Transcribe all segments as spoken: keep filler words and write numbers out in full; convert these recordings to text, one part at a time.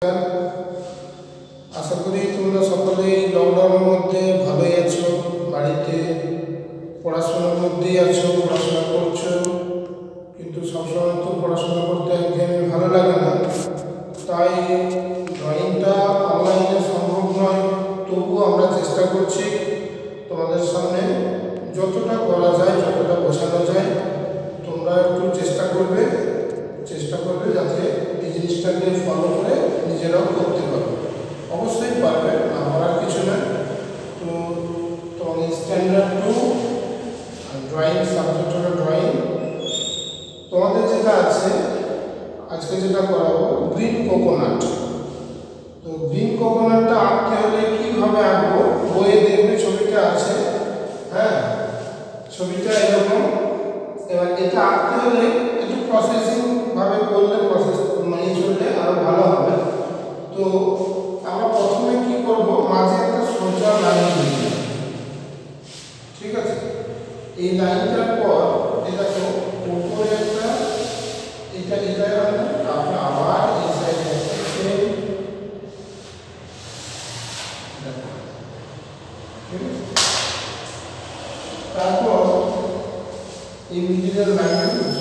আশা করি তোমরা সকলেই লকডাউনের মধ্যে ভালোই আছো, বাড়িতে পড়াশোনার মধ্যেই আছো, পড়াশোনা করছো। কিন্তু সবসময় তো পড়াশোনা করতে একঘেয়েমি ভালো লাগে না, তাই ড্রয়িংটা অনলাইনে সম্ভব নয়, তবুও আমরা চেষ্টা করছি তোমাদের সামনে যতটা করা যায়, যতটা বোঝানো যায় তোমরা একটু চেষ্টা করবে চেষ্টা করবে যাতে এই জিনিসটাকে ফলো করে নিজেরাও করতে পারো। অবশ্যই পারবে, না পারার কিছু না। তো তোমাদের স্ট্যান্ডার্ড টু ড্রয়িং সাবজেক্ট হলো ড্রয়িং। তোমাদের যেটা আছে আজকে যেটা করাবো গ্রিন কোকোনাট। তো গ্রিন কোকোনাটটা আঁকতে হলে কীভাবে আঁকবো, বইয়ে দেখবে ছবিটা আছে, হ্যাঁ ছবিটা এরকম। এবার এটা আঁকতে হলে একটু প্রসেসিং ভাবে করলে, প্রসেস মানে চললে আরো ভালো হবে। তো আমরা প্রথমে কি করব, মাঝে একটা সোজা লাইন দিব, ঠিক আছে। এই লাইনটার পর এটাকে উপরে একটা এটা এটা তারপর আবার এই সাইডে একটা সেম, তারপর এই মিডিলের লাইনটা বুঝবে।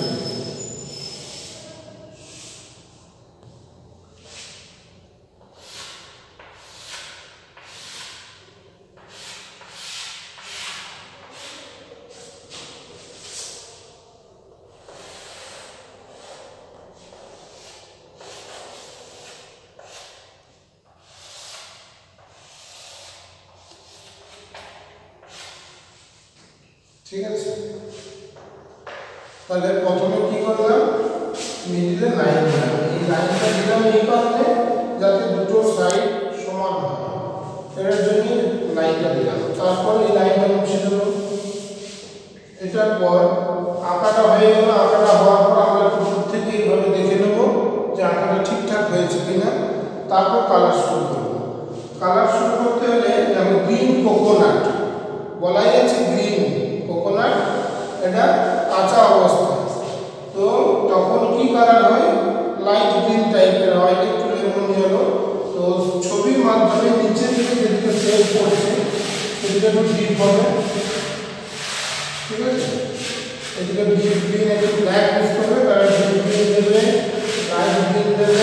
ঠিক আছে, তাহলে প্রথমে কি করলাম, মিডিলে লাইন দিলাম। এই লাইনটা দিলাম এই পাশে যাতে দুটো সাইড সমান হয়, এর জন্য লাইনটা দিলাম। তারপর এই লাইনটা মুছে দেব। এটার পর আঁকাটা হয়ে গেল। আঁকাটা হওয়ার পর আমরা দূর থেকে এইভাবে দেখে নেব যে আঁকাটা ঠিকঠাক হয়েছে কিনা। তারপর কালার শুরু করব। কালার শুরু করতে হলে যেমন গ্রিন কোকোনাট বলাই আছে, গ্রিন কোকোনাট এটা কাঁচা অবস্থা, তো তখন কি কালার হয়, লাইট গ্রিন টাইপের হয়, একটু লেমন ইয়েলো। তো ছবির মাধ্যমে নিচে থেকে যেদিকে সেভ করছে সেদিকে একটু ডিপ হবে, ঠিক আছে। এদিকে ডিপ গ্রিন একটু ব্ল্যাক ইউজ করবে, তারা ডিপ গ্রিন দেবে, লাইট গ্রিন দেবে।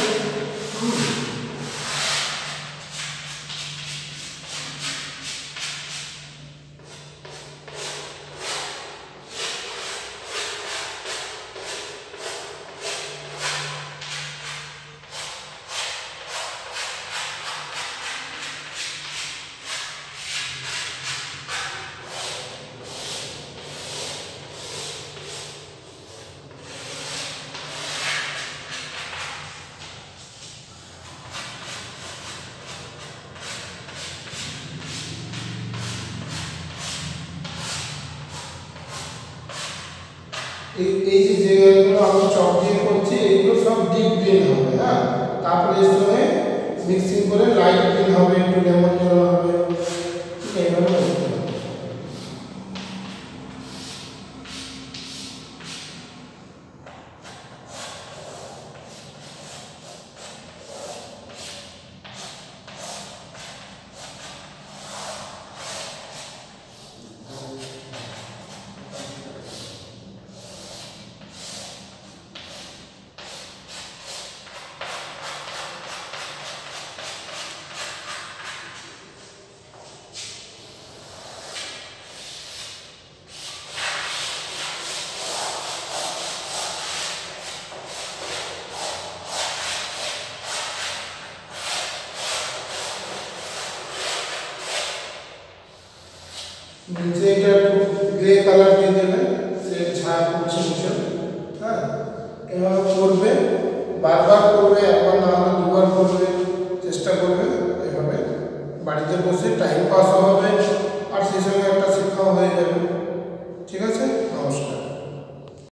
এই এই যে জায়গাগুলো আমি চক দিয়ে করছি এগুলো সব ডিপ গ্রিন হবে, হ্যাঁ। তারপরে এর সঙ্গে মিক্সিং করে লাইট গ্রিন হবে, একটু লেমন ইয়েলো হবে, এইভাবে করতে হবে। নিচে এটা গ্রে কালার দিয়ে দেবে, সে ছায়া পড়ছে নিচে, হ্যাঁ। এভাবে করবে, বারবার করবে, একবার না হলে